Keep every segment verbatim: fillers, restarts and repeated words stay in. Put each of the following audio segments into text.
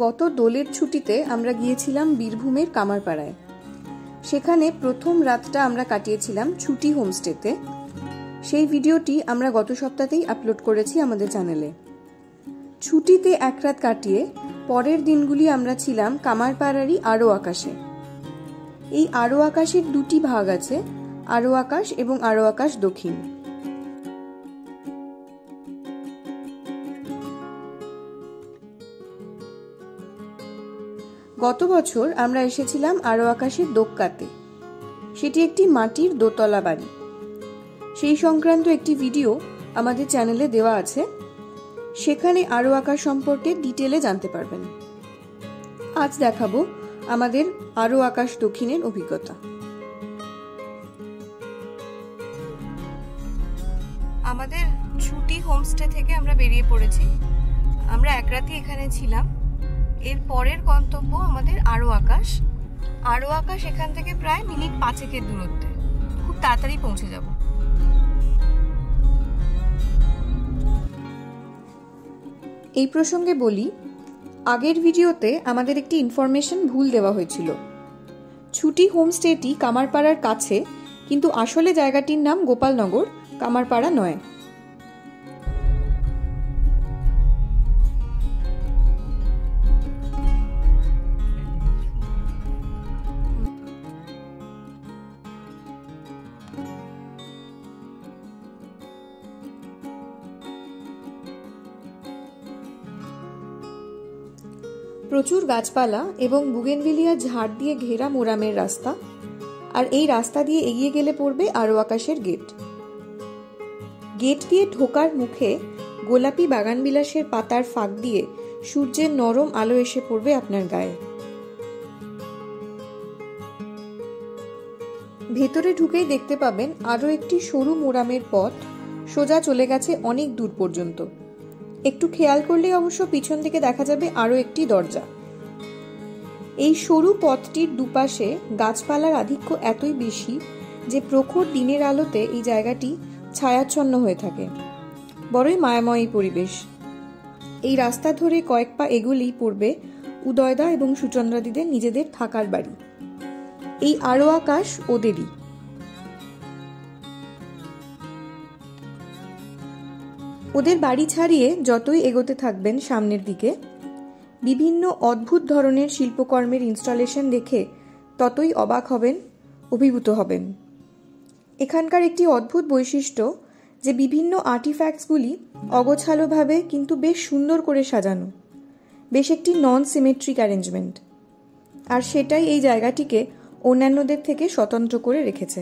গত দোলের ছুটিতে আমরা গিয়েছিলাম বীরভূমের কামারপাড়ায়। সেখানে প্রথম রাতটা আমরা কাটিয়েছিলাম ছুটি হোমস্টেতে। সেই ভিডিওটি আমরা গত সপ্তাহেই আপলোড করেছি আমাদের চ্যানেলে। ছুটিতে এক রাত কাটিয়ে পরের দিনগুলি আমরা ছিলাম কামারপাড়ারই আরো আকাশে। এই আরো আকাশের দুটি ভাগ আছে, আরো আকাশ এবং আরো আকাশ দক্ষিণ। গত বছর আমরা এসেছিলাম আরো আকাশের দোক্কাতে। সেটি একটি মাটির দোতলা বাড়ি। সেই সংক্রান্ত একটি ভিডিও আমাদের চ্যানেলে দেওয়া আছে, সেখানে আরো আকাশ সম্পর্কে ডিটেলে জানতে পারবেন। আজ দেখাবো আমাদের আরো আকাশ দক্ষিণের অভিজ্ঞতা। আমাদের ছুটি হোমস্টে থেকে আমরা বেরিয়ে পড়েছি। আমরা এক রাতই এখানে ছিলাম। এর পরের গন্তব্য আমাদের আরো আকাশ। আরো আকাশ এখান থেকে প্রায় মিনিট পাঁচেকের দূরত্বে। খুব তাড়াতাড়ি পৌঁছে যাব। এই প্রসঙ্গে বলি, আগের ভিডিওতে আমাদের একটি ইনফরমেশন ভুল দেওয়া হয়েছিল। ছুটি হোমস্টেটি কামারপাড়ার কাছে, কিন্তু আসলে জায়গাটির নাম গোপালনগর, কামারপাড়া নয়। প্রচুর গাছপালা এবং বুগেনভিলিয়া ঝাড় দিয়ে ঘেরা মোরামের রাস্তা, আর এই রাস্তা দিয়ে এগিয়ে গেলে পড়বে আরো আকাশের গেট। গেট দিয়ে ঢোকার মুখে গোলাপি বাগানবিলাসের পাতার ফাঁক দিয়ে সূর্যের নরম আলো এসে পড়বে আপনার গায়ে। ভেতরে ঢুকেই দেখতে পাবেন আরো একটি সরু মোরামের পথ সোজা চলে গেছে অনেক দূর পর্যন্ত। একটু খেয়াল করলে অবশ্য পিছন থেকে দেখা যাবে আরো একটি দরজা। এই সরু পথটির দুপাশে গাছপালার আধিক্য এতই বেশি যে প্রখর দিনের আলোতে এই জায়গাটি ছায়াচ্ছন্ন হয়ে থাকে। বড়ই মায়াময় পরিবেশ। এই রাস্তা ধরে কয়েক পা এগোলেই পড়বে উদয়দা এবং সুচন্দ্রাদিদের নিজেদের থাকার বাড়ি। এই আরো আকাশ ওদেরই। ওদের বাড়ি ছাড়িয়ে যতই এগোতে থাকবেন সামনের দিকে, বিভিন্ন অদ্ভুত ধরনের শিল্পকর্মের ইনস্টলেশন দেখে ততই অবাক হবেন, অভিভূত হবেন। এখানকার একটি অদ্ভুত বৈশিষ্ট্য যে বিভিন্ন আর্টিফ্যাক্টসগুলি অগোছালোভাবে কিন্তু বেশ সুন্দর করে সাজানো, বেশ একটি নন সিমেট্রিক অ্যারেঞ্জমেন্ট। আর সেটাই এই জায়গাটিকে অন্যান্যদের থেকে স্বতন্ত্র করে রেখেছে।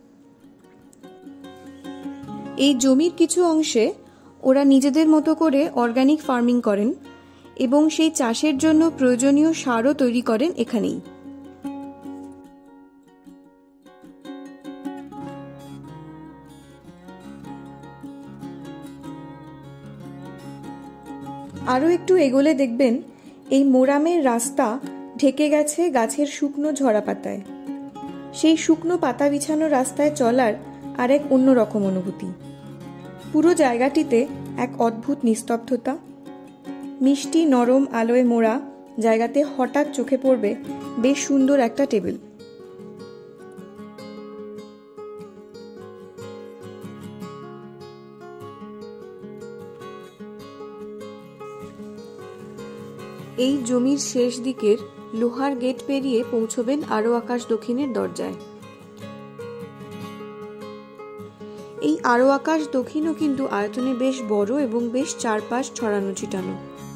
এই জমির কিছু অংশে ওরা নিজেদের মতো করে অর্গানিক ফার্মিং করেন এবং সেই চাষের জন্য প্রয়োজনীয় সারও তৈরি করেন এখানেই। আরও একটু এগোলে দেখবেন এই মোরামের রাস্তা ঢেকে গেছে গাছের শুকনো ঝরা পাতায়। সেই শুকনো পাতা বিছানো রাস্তায় চলার আর এক অন্যরকম অনুভূতি। পুরো জায়গাটিতে এক অদ্ভুত নিস্তব্ধতা। মিষ্টি নরম আলোয় মোড়া জায়গাতে হঠাৎ চোখে পড়বে বেশ সুন্দর একটা টেবিল। এই জমির শেষ দিকের লোহার গেট পেরিয়ে পৌঁছবেন আরো আকাশ দক্ষিণের দরজায়। এই আরো আকাশ দক্ষিণও কিন্তু আয়তনে বেশ বড় এবং বেশ চারপাশ ছড়ানো ছিটানো।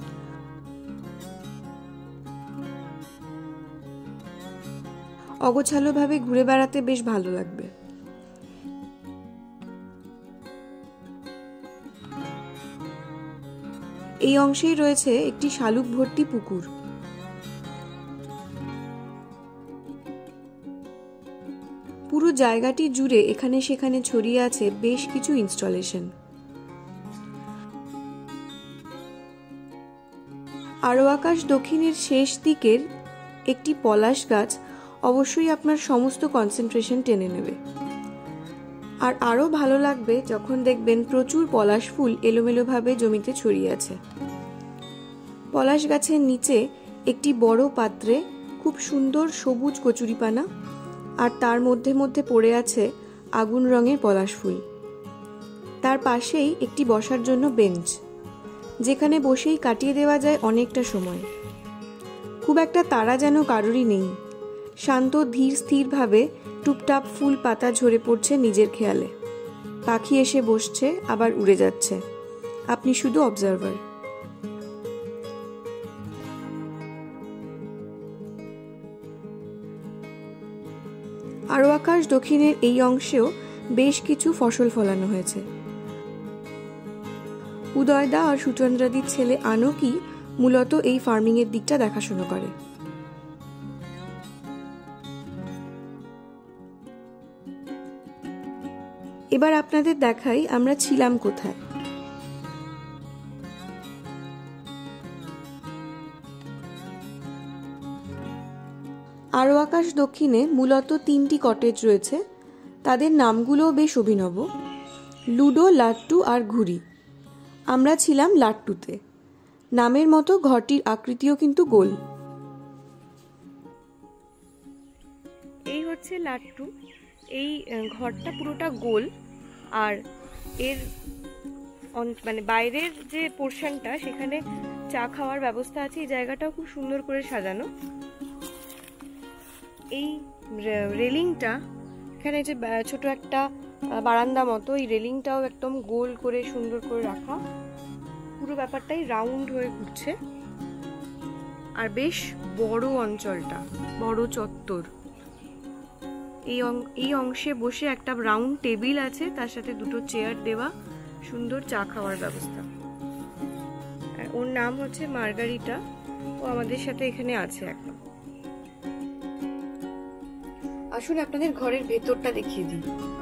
অগোছালোভাবে ঘুরে বেড়াতে বেশ ভালো লাগবে। এই অংশেই রয়েছে একটি শালুক ভর্তি পুকুর। পুরো জায়গাটি জুড়ে এখানে সেখানে ছড়িয়ে আছে বেশ কিছু ইনস্টলেশন। আরো আকাশ দক্ষিণের শেষ দিকের একটি পলাশ গাছ অবশ্যই আপনার সমস্ত কনসেন্ট্রেশন টেনে নেবে। আর আরো ভালো লাগবে যখন দেখবেন প্রচুর পলাশ ফুল এলোমেলোভাবে জমিতে ছড়িয়ে আছে। পলাশ গাছের নিচে একটি বড় পাত্রে খুব সুন্দর সবুজ কচুরিপানা, আর তার মধ্যে মধ্যে পড়ে আছে আগুন রঙের পলাশ ফুল। তার পাশেই একটি বসার জন্য বেঞ্চ, যেখানে বসেই কাটিয়ে দেওয়া যায় অনেকটা সময়। খুব একটা তাড়া যেন কারোরই নেই, শান্ত ধীর স্থিরভাবে টুপটাপ ফুল পাতা ঝরে পড়ছে নিজের খেয়ালে। পাখি এসে বসছে, আবার উড়ে যাচ্ছে, আপনি শুধু অবজারভার। আরো আকাশ দক্ষিণের এই অংশেও বেশ কিছু ফসল ফলানো হয়েছে। উদয়দা আর সুচন্দ্রাদির ছেলে আনকি মূলত এই ফার্মিং এর দিকটা দেখাশোনা করে। এবার আপনাদের দেখাই আমরা ছিলাম কোথায়। আরো আকাশ দক্ষিণে মূলত তিনটি কটেজ রয়েছে, তাদের নামগুলোও বেশ অভিনব, লুডো, লাট্টু আর ঘুড়ি। আমরা ছিলাম লাট্টুতে। নামের মতো ঘরটির আকৃতিও কিন্তু গোল। এই হচ্ছে লাট্টু। এই ঘরটা পুরোটা গোল, আর এর মানে বাইরের যে পোর্শনটা সেখানে চা খাওয়ার ব্যবস্থা আছে। এই জায়গাটাও খুব সুন্দর করে সাজানো। এই রেলিংটা, এখানে যে ছোট একটা বারান্দা মতো, এই রেলিংটাও একদম গোল করে সুন্দর করে রাখা। পুরো ব্যাপারটাই রাউন্ড হয়ে ঘুরছে, আর বেশ বড় অঞ্চলটা, বড় চত্বর। এই এই অংশে বসে একটা রাউন্ড টেবিল আছে, তার সাথে দুটো চেয়ার দেওয়া, সুন্দর চা খাওয়ার ব্যবস্থা। আর ওর নাম হচ্ছে মার্গারিটা, ও আমাদের সাথে এখানে আছে এখন। আসুন আপনাদের ঘরের ভেতরটা দেখিয়ে দিই।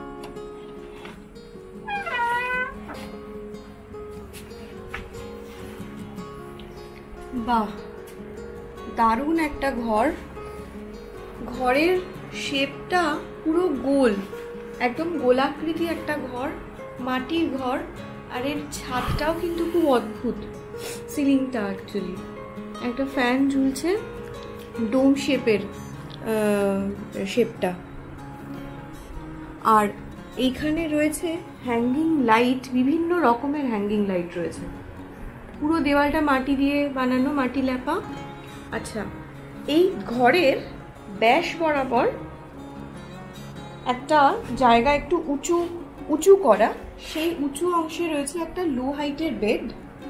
বাহ, দারুণ একটা ঘর। ঘরের শেপটা পুরো গোল, একদম গোলাকৃতি একটা ঘর, মাটির ঘর। আর এর ছাদটাও কিন্তু খুব অদ্ভুত, সিলিংটা অ্যাকচুয়ালি একটা ফ্যান ঝুলছে, ডোম শেপের শেপটা। আর এইখানে রয়েছে হ্যাঙ্গিং লাইট, বিভিন্ন রকমের হ্যাঙ্গিং লাইট রয়েছে। পুরো দেওয়ালটা মাটি দিয়ে বানানো, মাটি লেপা। আচ্ছা, এই ঘরের ব্যাস বরাবর একটা জায়গা একটু উঁচু উঁচু করা, সেই উঁচু অংশে রয়েছে একটা লো হাইটের বেড,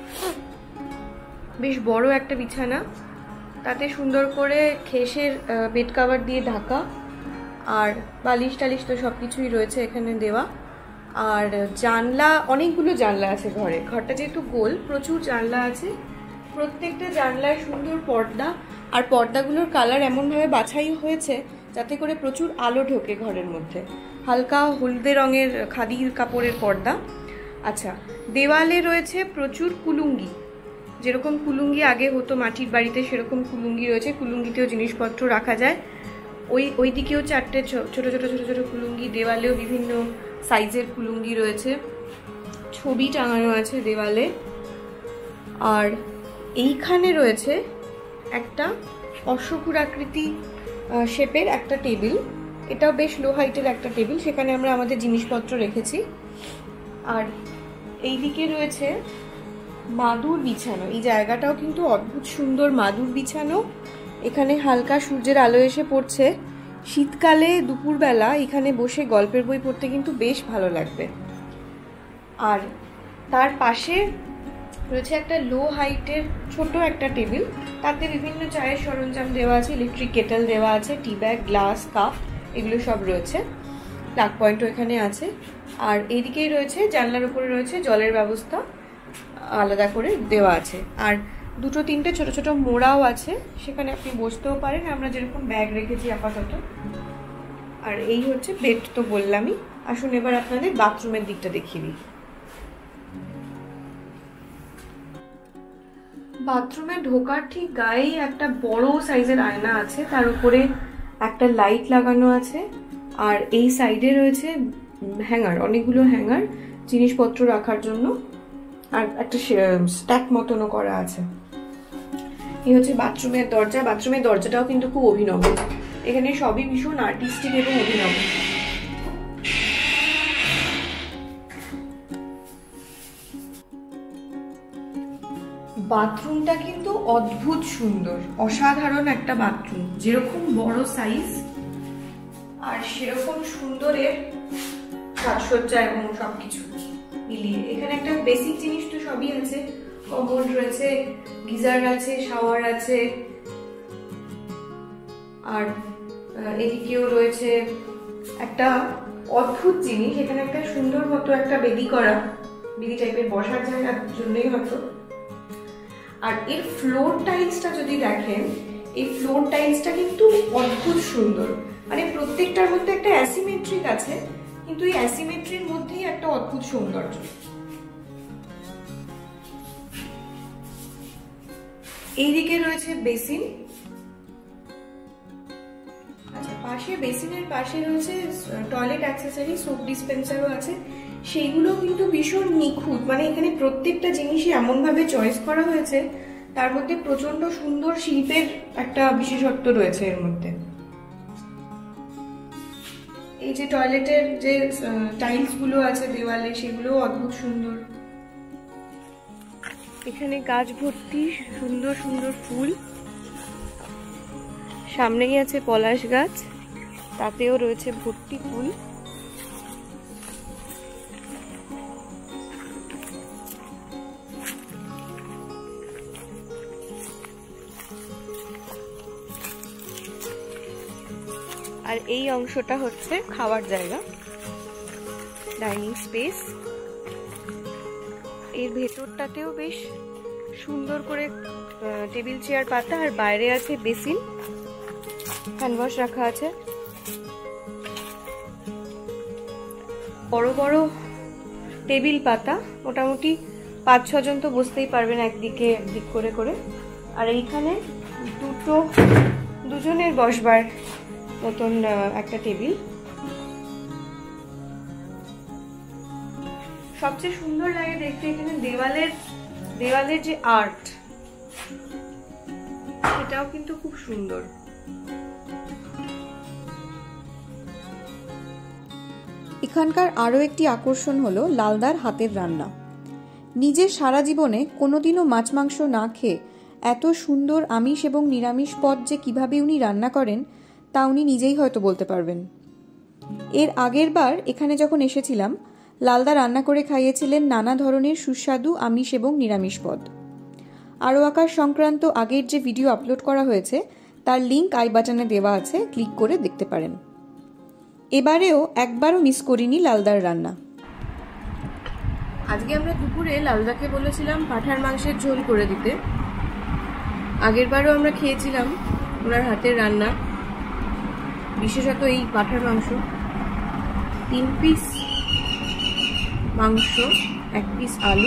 বেশ বড় একটা বিছানা, তাতে সুন্দর করে খেসের বেড কাভার দিয়ে ঢাকা, আর বালিশ টালিশ তো সব কিছুই রয়েছে এখানে দেওয়া। আর জানলা, অনেকগুলো জানলা আছে ঘরে। ঘরটা যেহেতু গোল, প্রচুর জানলা আছে, প্রত্যেকটা জানলায় সুন্দর পর্দা, আর পর্দাগুলোর কালার এমনভাবে বাছাই হয়েছে যাতে করে প্রচুর আলো ঢোকে ঘরের মধ্যে। হালকা হলদে রঙের খাদির কাপড়ের পর্দা। আচ্ছা, দেওয়ালে রয়েছে প্রচুর কুলুঙ্গি, যেরকম কুলুঙ্গি আগে হতো মাটির বাড়িতে সেরকম কুলুঙ্গি রয়েছে। কুলুঙ্গিতেও জিনিসপত্র রাখা যায়। ওই ওই দিকেও চারটে ছোট ছোট ছোট ছোট কুলুঙ্গি, দেওয়ালেও বিভিন্ন সাইজের কুলুঙ্গি রয়েছে, ছবি টাঙানো আছে দেওয়ালে। আর এইখানে রয়েছে একটা অশ্বক্ষুরাকৃতি শেপের একটা টেবিল, এটাও বেশ লো হাইটের একটা টেবিল, সেখানে আমরা আমাদের জিনিসপত্র রেখেছি। আর এই দিকে রয়েছে মাদুর বিছানো। এই জায়গাটাও কিন্তু অদ্ভুত সুন্দর, মাদুর বিছানো। এখানে হালকা সূর্যের আলো এসে পড়ছে। শীতকালে দুপুরবেলা এখানে বসে গল্পের বই পড়তে কিন্তু বেশ ভালো লাগবে। আর তার পাশে রয়েছে একটা লো হাইটের ছোট একটা টেবিল, তাতে বিভিন্ন চায়ের সরঞ্জাম দেওয়া আছে, ইলেকট্রিক কেটেল দেওয়া আছে, টি ব্যাগ, গ্লাস, কাপ, এগুলো সব রয়েছে। প্লাগ পয়েন্টও এখানে আছে। আর এইদিকেই রয়েছে জানলার উপরে রয়েছে জলের ব্যবস্থা, আলাদা করে দেওয়া আছে। আর দুটো তিনটে ছোট ছোট মোড়াও আছে, সেখানে আপনি বসতেও পারেন, আমরা যেরকম ব্যাগ রেখেছি আপাতত। আর এই হচ্ছে বেড, তো বললামই। আসুন এবার আপনাদের বাথরুমের দিকটা দেখিয়ে দিই। বাথরুমে ঢোকার ঠিক গায়েই একটা বড় সাইজের আয়না আছে, তার উপরে একটা লাইট লাগানো আছে। আর এই সাইডে রয়েছে হ্যাঙ্গার, অনেকগুলো হ্যাঙ্গার জিনিসপত্র রাখার জন্য, আর একটা স্ট্যাক মতনও করা আছে। এই হচ্ছে বাথরুমের দরজা। বাথরুমের দরজাটাও কিন্তু খুব অভিনব, এখানে সবই ভীষণ আর্টিস্টিক এবং অভিনব। বাথরুমটা কিন্তু অদ্ভুত সুন্দর, অসাধারণ একটা বাথরুম, যেরকম বড় সাইজ আর সেরকম সুন্দরের সাজসজ্জা এবং সবকিছু মিলিয়ে। এখানে একটা বেসিক জিনিস তো সবই আছে, কমোড রয়েছে, গিজার আছে, শাওয়ার আছে, আর এদিকেও রয়েছে একটা অদ্ভুত জিনিস, এখানে একটা সুন্দর মতো একটা বেদি করা, বেদি টাইপের বসার জায়গার জন্যই হয়তো। আর এর ফ্লোর টাইলসটা যদি দেখেন, এই ফ্লোর টাইলসটা কিন্তু অদ্ভুত সুন্দর, মানে প্রত্যেকটার মধ্যে একটা অ্যাসিমেট্রিক আছে, কিন্তু এই অ্যাসিমেট্রির মধ্যেই একটা অদ্ভুত সৌন্দর্য। এইদিকে রয়েছে বেসিন, আচ্ছা পাশে বেসিনের পাশে রয়েছে টয়লেট অ্যাক্সেসরি, সোপ ডিসপেন্সারও আছে, সেইগুলো কিন্তু ভীষণ নিখুঁত, মানে এখানে প্রত্যেকটা জিনিসই এমন ভাবে চয়েস করা হয়েছে, তার মধ্যে প্রচন্ড সুন্দর শিল্পের একটা বিশেষত্ব রয়েছে এর মধ্যে। এই যে টয়লেটের যে টাইলস গুলো আছে দেওয়ালে, সেগুলো অদ্ভুত সুন্দর। এখানে গাছ ভর্তি সুন্দর সুন্দর ফুল, সামনেই আছে পলাশ গাছ, তাতেও রয়েছে ভর্তি ফুল। আর এই অংশটা হচ্ছে খাওয়ার জায়গা, ডাইনিং স্পেস। এর ভেতরটাতেও বেশ সুন্দর করে টেবিল চেয়ার পাতা, আর বাইরে আছে বেসিন, হ্যান্ড ওয়াশ রাখা আছে। বড় বড় টেবিল পাতা, মোটামুটি পাঁচ ছজন তো বসতেই পারবেন একদিকে একদিক করে করে। আর এইখানে দুটো দুজনের বসবার মতন একটা টেবিল। সবচেয়ে সুন্দর লাগে দেখতে এখানে দেওয়ালের দেওয়ালের যে আর্ট, সেটাও কিন্তু খুব সুন্দর। এখানকার আরও একটি আকর্ষণ হলো লালদার হাতের রান্না। নিজের সারা জীবনে কোনোদিনও মাছ মাংস না খেয়ে এত সুন্দর আমিষ এবং নিরামিষ পদ যে কিভাবে উনি রান্না করেন তা উনি নিজেই হয়তো বলতে পারবেন। এর আগের বার এখানে যখন এসেছিলাম, লালদা রান্না করে খাইয়েছিলেন নানা ধরনের সুস্বাদু আমিষ এবং নিরামিষ পদ। আরও আকাশ সংক্রান্ত আগের যে ভিডিও আপলোড করা হয়েছে তার লিঙ্ক আই বাটনে দেওয়া আছে, ক্লিক করে দেখতে পারেন। এবারেও একবারও মিস করিনি লালদার রান্না। আজকে আমরা দুপুরে লালদাকে বলেছিলাম পাঁঠার মাংসের ঝোল করে দিতে। আগের বারও আমরা খেয়েছিলাম ওনার হাতের রান্না, বিশেষত এই পাঁঠার মাংস। তিন পিস মাংস, এক পিস আলু,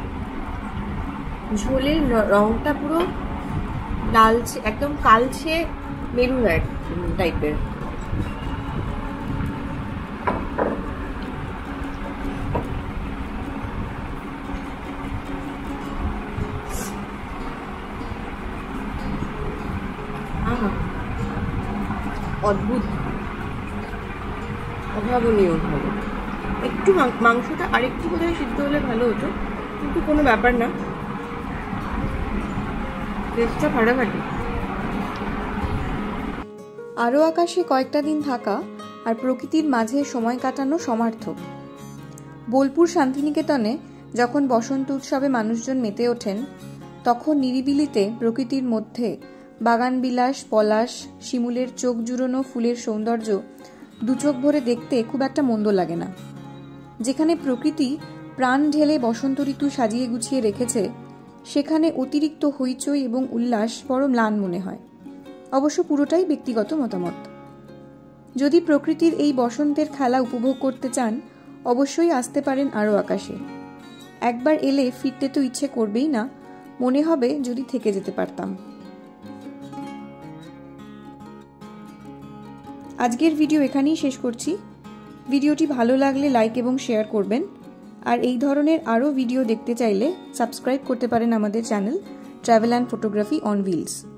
ঝোলের রংটা পুরো লালচে, একদম কালচে মেরুন টাইপের। অদ্ভুত, অভাবনীয় ভালো। একটু মাংসটা আরেকটু বোধহয় সিদ্ধ হলে ভালো হতো, কিন্তু কোনো ব্যাপার না, টেস্টটা ফাটাফাটি। আরও আকাশে কয়েকটা দিন থাকা আর প্রকৃতির মাঝে সময় কাটানো সমার্থক। বোলপুর শান্তিনিকেতনে যখন বসন্ত উৎসবে মানুষজন মেতে ওঠেন, তখন নিরিবিলিতে প্রকৃতির মধ্যে বাগানবিলাস, পলাশ, শিমুলের চোখ জুড়োনো ফুলের সৌন্দর্য দু চোখ ভরে দেখতে খুব একটা মন্দ লাগে না। যেখানে প্রকৃতি প্রাণ ঢেলে বসন্ত ঋতু সাজিয়ে গুছিয়ে রেখেছে, সেখানে অতিরিক্ত হইচই এবং উল্লাস বড় ম্লান মনে হয়। অবশ্য পুরোটাই ব্যক্তিগত মতামত। যদি প্রকৃতির এই বসন্তের খেলা উপভোগ করতে চান, অবশ্যই আসতে পারেন আরও আকাশে। একবার এলে ফিরতে তো ইচ্ছে করবেই না, মনে হবে যদি থেকে যেতে পারতাম। আজকের ভিডিও এখানেই শেষ করছি। ভিডিওটি ভালো লাগলে লাইক এবং শেয়ার করবেন। আর এই ধরনের আরও ভিডিও দেখতে চাইলে সাবস্ক্রাইব করতে পারেন আমাদের channel Travel and Photography on Wheels.